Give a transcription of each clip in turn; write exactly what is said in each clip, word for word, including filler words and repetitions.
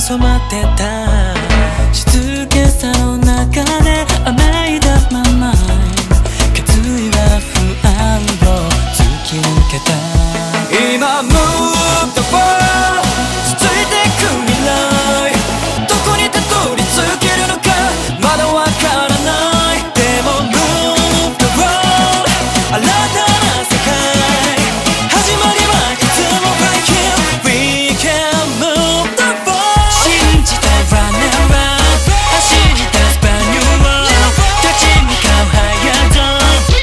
染まってた静けさの中で甘いだまま決意は不安を突き抜けた今 Move the world 続いてく未来どこにたどり着けるのかまだわからないでも Move the world 新たな世界始まりはいつも right here We can move the world 信じて run and run 走り出す brand new world 立ち向かう higher zone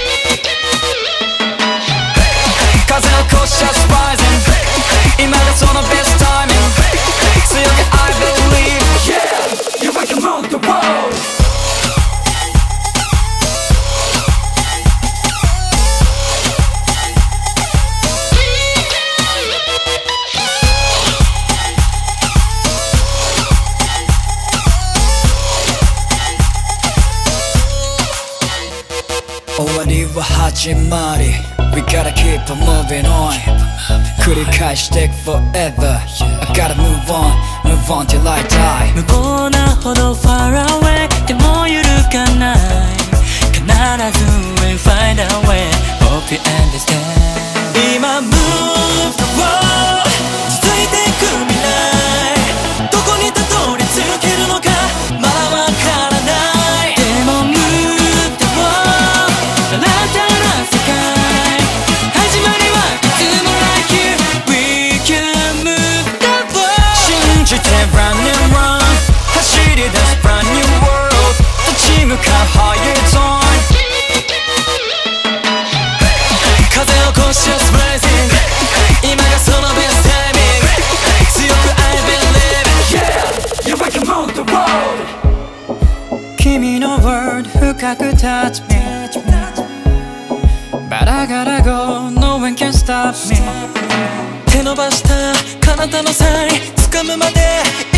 風を越し just rising 今がその best timing 強く I believe Yeah You can move the world終わりは始まり We gotta keep on moving on 繰り返していく forever I gotta move on, move on till I die 無謀なほど far away でも揺るがない必ず we'll find a way Hope you understand 今 move the world 続いていく未来どこにたどり着けるのかまだわからないでも move the world 新たな世界始まりはいつも like you We can move the world 信じて run and run 走り出す brand new world 立ち向かう higher zone 風を越し just rising 今がその best timing 強く I believe Yeah You can move the world 君の word 深く touch me But I gotta go, no one can stop me 手伸ばした彼方のサイン掴むまで